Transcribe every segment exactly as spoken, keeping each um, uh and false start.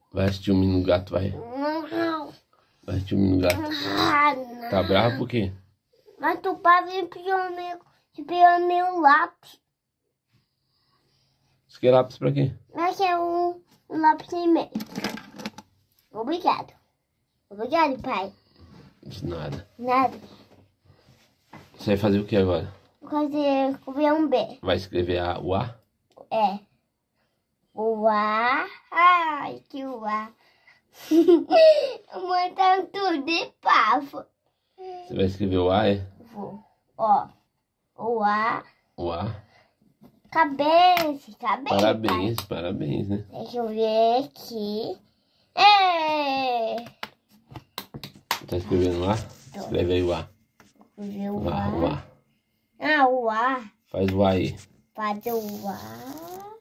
Vai assistir o Menino Gato, vai. Não. Vai assistir o Menino Gato. Ah, não. Tá bravo por quê? Mas tu pai veio pegar meu, pegar meu lápis. Você quer lápis pra quê? Mas é um, um lápis e meio. Obrigado. Obrigado, pai. De nada. Nada. Você vai fazer o que agora? Vou fazer, comer um B. Vai escrever a, o A? É. O A. Ai, que o A. Montando tudo de pavo. Você vai escrever o A, é? Vou. Ó. O A. O A. Cabeça, cabeça. Parabéns, parabéns, né? Deixa eu ver aqui. É. Tá escrevendo o A? Escreve aí o A. Ver o O A, A. o A. Ah, o A. Faz o A aí. Fazer o A.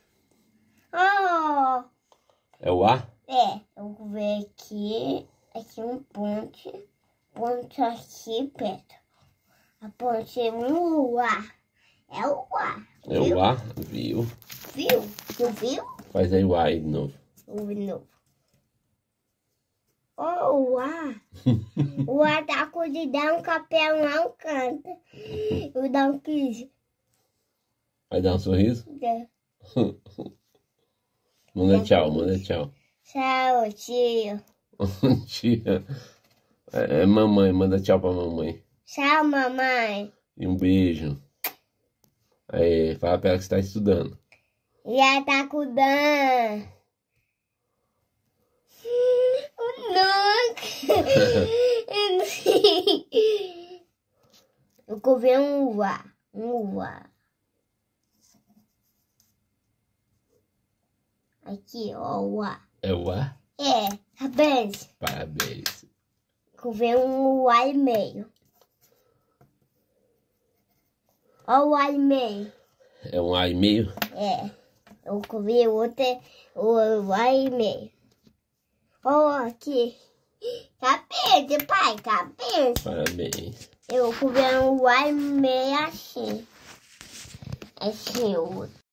Oh. É o A? É. Eu vou ver aqui. Aqui um ponte. Ponte aqui perto. A ponte é um A. É o A. É o A, viu? Viu? Tu viu? Faz aí o A aí de novo. O novo. Oh, o A. O A tá com de dar um capel não canta. Eu dar um quis. Vai dar um sorriso? É. Manda tchau, manda tchau. Tchau, tio. Tia. É, é mamãe, manda tchau pra mamãe. Tchau, mamãe. E um beijo. Aí, fala pra ela que você tá estudando. Já tá cuidando. Nunca. Eu comi um uva. Um uva. Aqui, ó, o A. É o A? É, parabéns. Parabéns. Comi um A e meio. Ó o A e meio. É um A e meio? É. Eu comi outro, o A e meio. Ó, aqui. Cabeça, pai, cabeça. Parabéns. Eu comi um A e meio assim. Assim, o outro.